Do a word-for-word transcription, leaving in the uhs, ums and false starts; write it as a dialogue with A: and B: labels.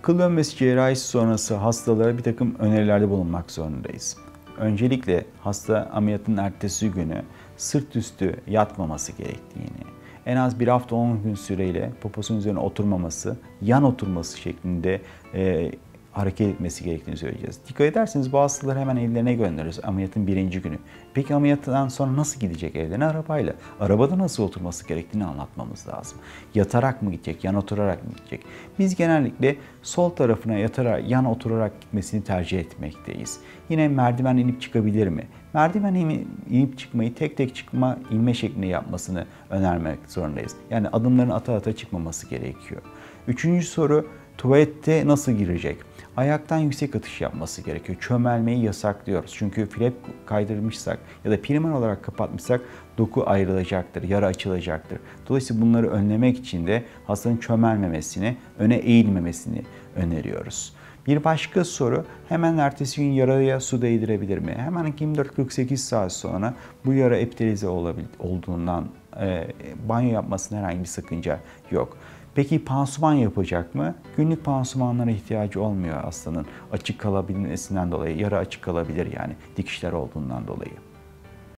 A: Kıl dönmesi cerrahisi sonrası hastalara bir takım önerilerde bulunmak zorundayız. Öncelikle hasta ameliyatın ertesi günü sırt üstü yatmaması gerektiğini, en az bir hafta on gün süreyle poposunun üzerine oturmaması, yan oturması şeklinde e, hareket etmesi gerektiğini söyleyeceğiz. Dikkat ederseniz bu hastaları hemen evlerine gönderiyoruz ameliyatın birinci günü. Peki ameliyattan sonra nasıl gidecek evlerine? Arabayla. Arabada nasıl oturması gerektiğini anlatmamız lazım. Yatarak mı gidecek, yan oturarak mı gidecek? Biz genellikle sol tarafına yatarak, yan oturarak gitmesini tercih etmekteyiz. Yine merdiven inip çıkabilir mi? Merdiven inip çıkmayı tek tek çıkma, inme şeklinde yapmasını önermek zorundayız. Yani adımlarını ata ata çıkmaması gerekiyor. Üçüncü soru, tuvalette nasıl girecek? Ayaktan yüksek atış yapması gerekiyor. Çömelmeyi yasaklıyoruz. Çünkü flap kaydırmışsak ya da primer olarak kapatmışsak doku ayrılacaktır, yara açılacaktır. Dolayısıyla bunları önlemek için de hastanın çömelmemesini, öne eğilmemesini öneriyoruz. Bir başka soru, hemen ertesi gün yaraya su değdirebilir mi? Hemen yirmi dört kırk sekiz saat sonra bu yara epitelize olduğundan e, banyo yapmasının herhangi bir sakınca yok. Peki pansuman yapacak mı? Günlük pansumanlara ihtiyacı olmuyor hastanın açık kalabilmesinden dolayı. Yara açık kalabilir yani dikişler olduğundan dolayı.